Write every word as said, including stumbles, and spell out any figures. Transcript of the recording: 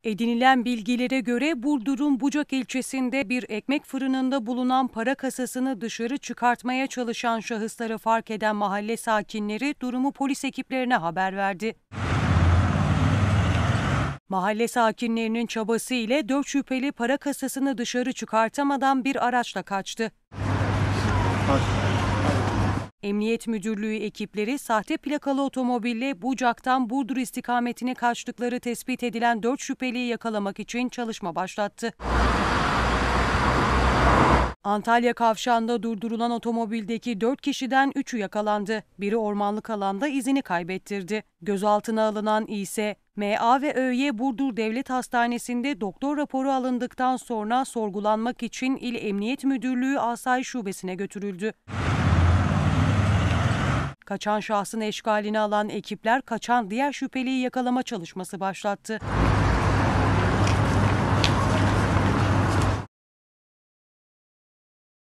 Edinilen bilgilere göre Burdur'un Bucak ilçesinde bir ekmek fırınında bulunan para kasasını dışarı çıkartmaya çalışan şahısları fark eden mahalle sakinleri durumu polis ekiplerine haber verdi. Mahalle sakinlerinin çabası ile dört şüpheli para kasasını dışarı çıkartamadan bir araçla kaçtı. Emniyet Müdürlüğü ekipleri sahte plakalı otomobille Bucak'tan Burdur istikametine kaçtıkları tespit edilen dört şüpheliyi yakalamak için çalışma başlattı. Antalya Kavşağı'nda durdurulan otomobildeki dört kişiden üçü yakalandı. Biri ormanlık alanda izini kaybettirdi. Gözaltına alınan ise M A ve Ö'ye Burdur Devlet Hastanesi'nde doktor raporu alındıktan sonra sorgulanmak için İl Emniyet Müdürlüğü Asayiş Şubesi'ne götürüldü. Kaçan şahsın eşkalini alan ekipler kaçan diğer şüpheliyi yakalama çalışması başlattı.